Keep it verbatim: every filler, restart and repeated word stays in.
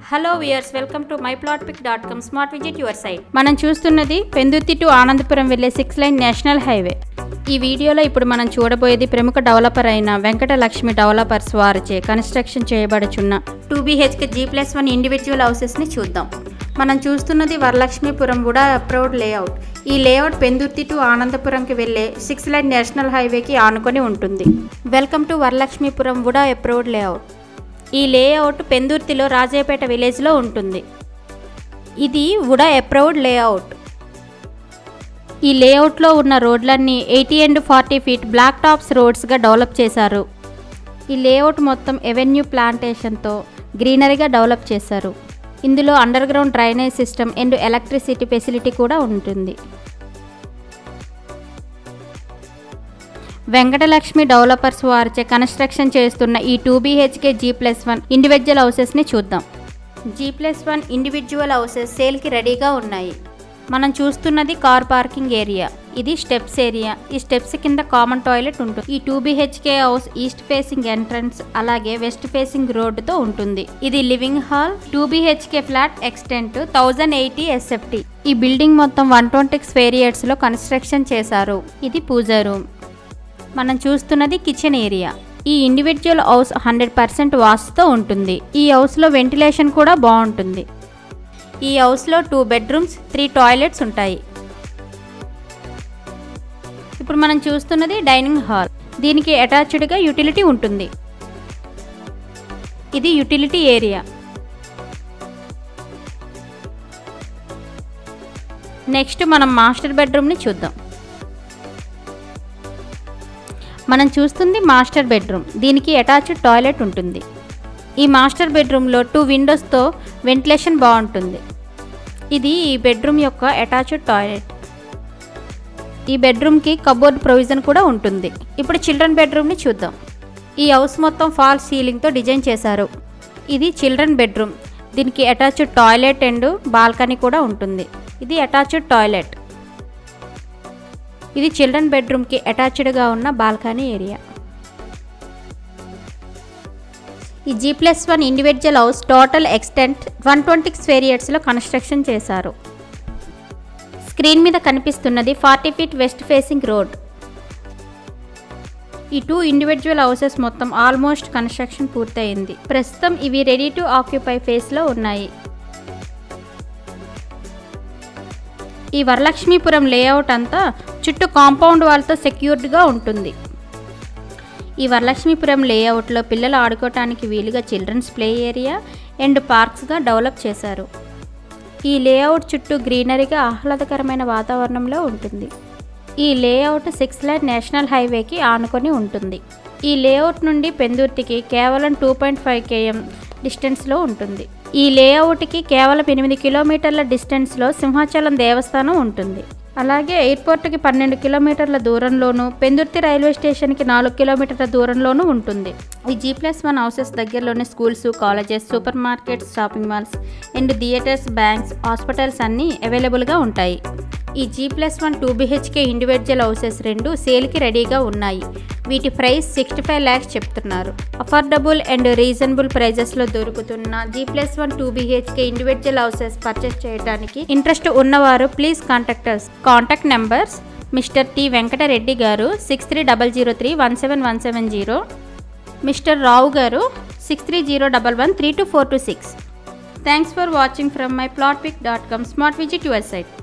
Hello viewers, welcome to my plot pick dot com smart visit your site. మనం చూస్తున్నది Pendurthi to Anandapuram వెళ్లే six line national highway. ఈ వీడియోలో ఇప్పుడు మనం చూడబోయేది ప్రముఖ డెవలపర్ అయిన వెంకటలక్ష్మి డెవలపర్స్ వారిచే కన్స్ట్రక్షన్ చేయబడుచున్న two BHK G plus one individual హౌసెస్ని చూద్దాం. మనం చూస్తున్నది వరలక్ష్మీపురం వుడా అప్రూవ్డ్ లేఅవుట్. ఈ లేఅవుట్ పెందుర్తి టు ఆనందపురంకి వెళ్లే సిక్స్ లైన్ నేషనల్ హైవేకి ఆనుకొని ఉంటుంది. Welcome to Varalakshmipuram VUDA approved layout. ఈ లేఅవుట్ పెందుర్తిలో రాజేపేట విలేజ్లో ఉంటుంది. ఇది వుడా అప్రూవ్డ్ లేఅవుట్. ఈ లేఅవుట్లో ఉన్న రోడ్లన్నీ eighty and forty feet black tops రోడ్స్గా డెవలప్ చేశారు. ఈ లేఅవుట్ మొత్తం ఎవెన్యూ ప్లాంటేషన్తో గ్రీనరీగా డెవలప్ చేశారు. ఇందులో under ground drainage system and electricity facility కూడా ఉంటుంది. వెంకటలక్ష్మి డెవలపర్స్ వారిచే కన్స్ట్రక్షన్ చేస్తున్న ఈ two BHK G plus one individual హౌసెస్ని చూద్దాం. G plus one individual houses సేల్కి రెడీగా ఉన్నాయి. మనం చూస్తున్నది కార్ పార్కింగ్ ఏరియా. ఇది స్టెప్స్ ఏరియా. ఈ స్టెప్స్ కింద కామన్ టాయిలెట్ ఉంటుంది. ఈ two BHK house east facing entrance అలాగే వెస్ట్ ఫేసింగ్ రోడ్డుతో ఉంటుంది. ఇది living hall. Two BHK flat extent thousand eighty SFT. ఈ బిల్డింగ్ మొత్తం వన్ ట్వంటీ స్క్వేర్ యార్డ్స్ లో కన్స్ట్రక్షన్ చేశారు. ఇది పూజా రూమ్. మనం చూస్తున్నది కిచెన్ ఏరియా. ఈ ఇండివిజువల్ హౌస్ హండ్రెడ్ పర్సెంట్ వాస్తుతో ఉంటుంది. ఈ హౌస్లో వెంటిలేషన్ కూడా బాగుంటుంది. ఈ హౌస్లో టూ బెడ్రూమ్స్ త్రీ టాయిలెట్స్ ఉంటాయి. ఇప్పుడు మనం చూస్తున్నది డైనింగ్ హాల్. దీనికి అటాచ్డ్గా యూటిలిటీ ఉంటుంది. ఇది యూటిలిటీ ఏరియా. నెక్స్ట్ మనం మాస్టర్ బెడ్రూమ్ని చూద్దాం. మనం చూస్తుంది మాస్టర్ బెడ్రూమ్. దీనికి అటాచ్డ్ టాయిలెట్ ఉంటుంది. ఈ మాస్టర్ బెడ్రూమ్లో టూ విండోస్తో వెంటిలేషన్ బాగుంటుంది. ఇది ఈ బెడ్రూమ్ యొక్క అటాచ్డ్ టాయిలెట్. ఈ బెడ్రూమ్కి కబోర్డ్ ప్రొవిజన్ కూడా ఉంటుంది. ఇప్పుడు చిల్డ్రన్ బెడ్రూమ్ని చూద్దాం. ఈ హౌస్ మొత్తం ఫాల్ సీలింగ్తో డిజైన్ చేశారు. ఇది చిల్డ్రన్ బెడ్రూమ్. దీనికి అటాచ్డ్ టాయిలెట్ అండ్ బాల్కనీ కూడా ఉంటుంది. ఇది అటాచ్డ్ టాయిలెట్. ఇది చిల్డ్రన్ బెడ్రూమ్కి అటాచ్డ్గా ఉన్న బాల్కనీ ఏరియా. ఈ G plus one individual house total extent one twenty square యార్డ్స్లో కన్స్ట్రక్షన్ చేశారు. స్క్రీన్ మీద కనిపిస్తున్నది forty feet west facing road. ఈ టూ ఇండివిజువల్ హౌసెస్ మొత్తం ఆల్మోస్ట్ కన్స్ట్రక్షన్ పూర్తయింది. ప్రస్తుతం ఇవి రెడీ టు ఆక్యుపై ఫేస్లో ఉన్నాయి. ఈ వరలక్ష్మీపురం లేఅవుట్ అంతా చుట్టూ కాంపౌండ్ వాల్తో సెక్యూర్డ్గా ఉంటుంది. ఈ వరలక్ష్మీపురం లేఅవుట్లో పిల్లలు ఆడుకోవటానికి వీలుగా చిల్డ్రన్స్ ప్లే ఏరియా అండ్ పార్క్స్గా డెవలప్ చేశారు. ఈ లేఅవుట్ చుట్టూ గ్రీనరీగా ఆహ్లాదకరమైన వాతావరణంలో ఉంటుంది. ఈ లేఅవుట్ సిక్స్ లైన్ నేషనల్ హైవేకి ఆనుకొని ఉంటుంది. ఈ లేఅవుట్ నుండి పెందుర్తికి కేవలం టూ పాయింట్ ఫైవ్ కేఎం డిస్టెన్స్లో ఉంటుంది. ఈ లేఅవుట్కి కేవలం ఎనిమిది కిలోమీటర్ల డిస్టెన్స్లో సింహాచలం దేవస్థానం ఉంటుంది. అలాగే ఎయిర్పోర్ట్కి పన్నెండు కిలోమీటర్ల దూరంలోనూ, పెందుర్తి రైల్వే స్టేషన్కి నాలుగు కిలోమీటర్ల దూరంలోనూ ఉంటుంది. ఈ జీ ప్లస్ వన్ హౌసెస్ దగ్గరలోనే schools, colleges, super markets, shopping malls and theatres, banks, hospitals అన్నీ అవైలబుల్గా ఉంటాయి. ఈ G plus one two BHK individual houses రెండు సేల్కి రెడీగా ఉన్నాయి. వీటి ప్రైస్ సిక్స్టీ ఫైవ్ ల్యాక్స్ చెప్తున్నారు. అఫోర్డబుల్ అండ్ రీజనబుల్ ప్రైజెస్లో దొరుకుతున్న G plus one two BHK individual houses purchase చేయడానికి ఇంట్రెస్ట్ ఉన్నవారు please contact us. Contact numbers mister T Venkatareddy గారు six three double zero three one seven one seven zero, mister Rao గారు six three zero double one three two four two six. Thanks for watching from my plot pick dot com smart visit your site.